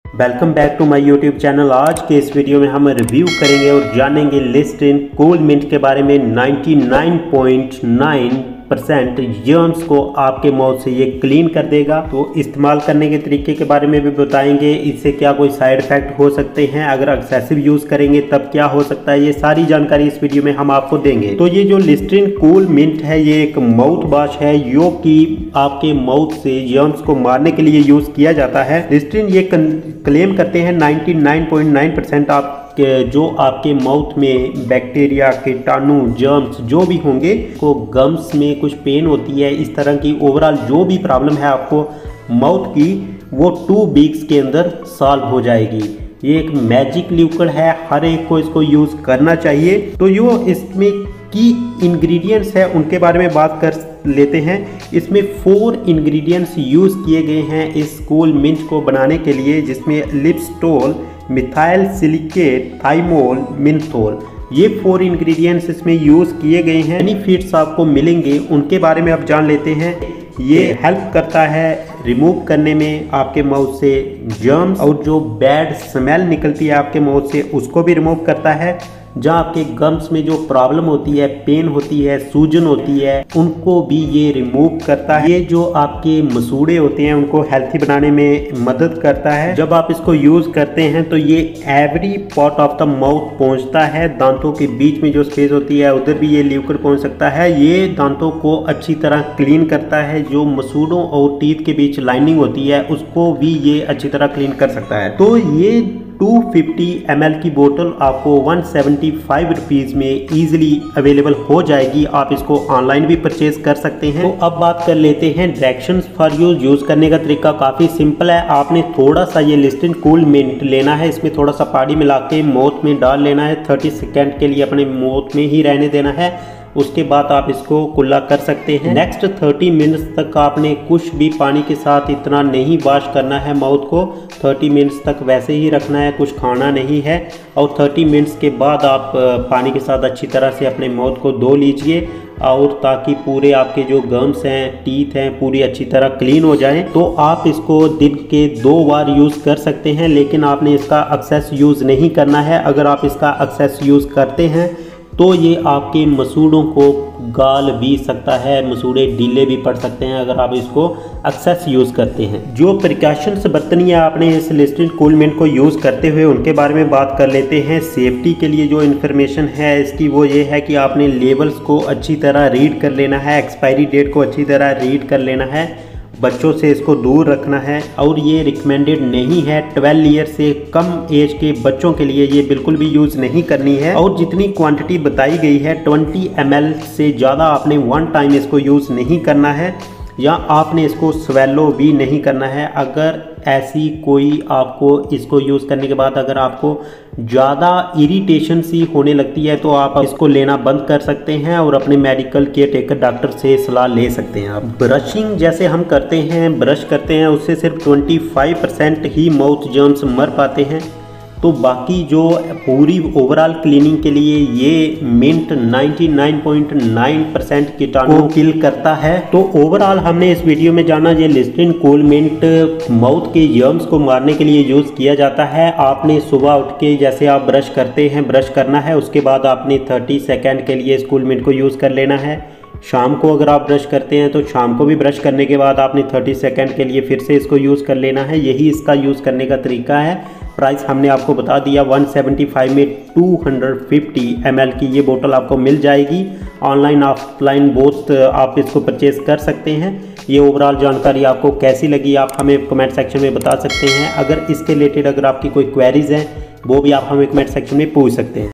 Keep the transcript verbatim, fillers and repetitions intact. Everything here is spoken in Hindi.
Welcome back to my YouTube channel. आज के इस वीडियो में हम रिव्यू करेंगे और जानेंगे लिस्ट्रीन कूल मिंट के बारे में। निन्यानवे पॉइंट नौ परसेंट जर्म्स को आपके माउथ से ये क्लीन कर देगा। तो इस्तेमाल करने के तरीके के बारे में भी बताएंगे, इससे क्या कोई साइड इफेक्ट हो सकते हैं, अगर एक्सेसिव यूज़ करेंगे तब क्या हो सकता है, ये सारी जानकारी इस वीडियो में हम आपको देंगे। तो ये जो लिस्ट्रीन कूल मिंट है ये एक माउथ वॉश है जो कि आपके माउथ से जर्म्स को मारने के लिए यूज़ किया जाता है। लिस्ट्रीन ये क्लेम करते हैं निन्यानवे पॉइंट नौ परसेंट आप के जो आपके माउथ में बैक्टीरिया, कीटाणु, जर्म्स जो भी होंगे, को गम्स में कुछ पेन होती है, इस तरह की ओवरऑल जो भी प्रॉब्लम है आपको माउथ की, वो टू वीक्स के अंदर सॉल्व हो जाएगी। ये एक मैजिक लिक्विड है, हर एक को इसको यूज़ करना चाहिए। तो जो इसमें की इंग्रेडिएंट्स है उनके बारे में बात कर लेते हैं। इसमें फोर इंग्रेडिएंट्स यूज़ किए गए हैं इस कूल मिंट को बनाने के लिए, जिसमें लिपस्टोल, मिथाइल सिलिकेट, थाइमोल, मिंथोल, ये फोर इंग्रेडिएंट्स इसमें यूज़ किए गए हैं। बेनिफिट्स आपको मिलेंगे उनके बारे में अब जान लेते हैं। ये हेल्प करता है रिमूव करने में आपके माउथ से जर्म्स, और जो बैड स्मेल निकलती है आपके माउथ से उसको भी रिमूव करता है। जहाँ आपके गम्स में जो प्रॉब्लम होती है, पेन होती है, सूजन होती है, उनको भी ये रिमूव करता है। ये जो आपके मसूड़े होते हैं उनको हेल्थी बनाने में मदद करता है। जब आप इसको यूज़ करते हैं तो ये every part of the mouth पहुंचता है। दांतों के बीच में जो स्पेस होती है उधर भी ये लिक्विड पहुंच सकता है। ये दांतों को अच्छी तरह क्लीन करता है। जो मसूड़ों और टीथ के बीच लाइनिंग होती है उसको भी ये अच्छी तरह क्लीन कर सकता है। तो ये दो सौ पचास एम एल की बोतल आपको एक सौ पचहत्तर रुपीस में इजीली अवेलेबल हो जाएगी। आप इसको ऑनलाइन भी परचेज कर सकते हैं। तो अब बात कर लेते हैं डायरेक्शंस फॉर यूज। यूज़ करने का तरीका काफ़ी सिंपल है। आपने थोड़ा सा ये लिस्ट्रीन कूल मिंट लेना है, इसमें थोड़ा सा पानी मिला के माउथ में डाल लेना है। तीस सेकेंड के लिए अपने माउथ में ही रहने देना है, उसके बाद आप इसको कुल्ला कर सकते हैं। नेक्स्ट तीस मिनट्स तक आपने कुछ भी पानी के साथ इतना नहीं वॉश करना है माउथ को। तीस मिनट्स तक वैसे ही रखना है, कुछ खाना नहीं है। और तीस मिनट्स के बाद आप पानी के साथ अच्छी तरह से अपने माउथ को धो लीजिए, और ताकि पूरे आपके जो गम्स हैं, टीथ हैं, पूरी अच्छी तरह क्लीन हो जाएं। तो आप इसको दिन के दो बार यूज़ कर सकते हैं, लेकिन आपने इसका एक्सेस यूज़ नहीं करना है। अगर आप इसका एक्सेस यूज़ करते हैं तो ये आपके मसूड़ों को गाल भी सकता है, मसूड़े ढीले भी पड़ सकते हैं अगर आप इसको एक्सेस यूज़ करते हैं। जो प्रिकॉशंस बरतनी है आपने इस लिस्ट्रीन कूल मिंट को यूज़ करते हुए, उनके बारे में बात कर लेते हैं। सेफ्टी के लिए जो इन्फॉर्मेशन है इसकी वो ये है कि आपने लेबल्स को अच्छी तरह रीड कर लेना है, एक्सपायरी डेट को अच्छी तरह रीड कर लेना है, बच्चों से इसको दूर रखना है, और ये रिकमेंडेड नहीं है। बारह ईयर से कम एज के बच्चों के लिए ये बिल्कुल भी यूज़ नहीं करनी है। और जितनी क्वांटिटी बताई गई है बीस एम एल से ज़्यादा आपने वन टाइम इसको यूज़ नहीं करना है, या आपने इसको स्वेलो भी नहीं करना है। अगर ऐसी कोई आपको इसको यूज़ करने के बाद अगर आपको ज़्यादा इरिटेशन सी होने लगती है तो आप इसको लेना बंद कर सकते हैं और अपने मेडिकल केयर टेकर डॉक्टर से सलाह ले सकते हैं। आप ब्रशिंग जैसे हम करते हैं, ब्रश करते हैं, उससे सिर्फ पच्चीस परसेंट ही माउथ जर्म्स मर पाते हैं। तो बाकी जो पूरी ओवरऑल क्लीनिंग के लिए ये मिंट निन्यानवे पॉइंट नौ परसेंट कीटाणु को किल करता है। तो ओवरऑल हमने इस वीडियो में जाना ये लिस्ट्रीन कूल मिंट माउथ के जर्म्स को मारने के लिए यूज़ किया जाता है। आपने सुबह उठ के जैसे आप ब्रश करते हैं, ब्रश करना है, उसके बाद आपने तीस सेकेंड के लिए इस कूल मिंट को यूज़ कर लेना है। शाम को अगर आप ब्रश करते हैं तो शाम को भी ब्रश करने के बाद आपने तीस सेकेंड के लिए फिर से इसको यूज़ कर लेना है। यही इसका यूज़ करने का तरीका है। प्राइस हमने आपको बता दिया, एक सौ पचहत्तर में दो सौ पचास एम एल की ये बोतल आपको मिल जाएगी। ऑनलाइन ऑफलाइन बोथ आप इसको परचेज़ कर सकते हैं। ये ओवरऑल जानकारी आपको कैसी लगी आप हमें कमेंट सेक्शन में बता सकते हैं। अगर इसके रिलेटेड अगर आपकी कोई क्वेरीज़ हैं वो भी आप हमें कमेंट सेक्शन में पूछ सकते हैं।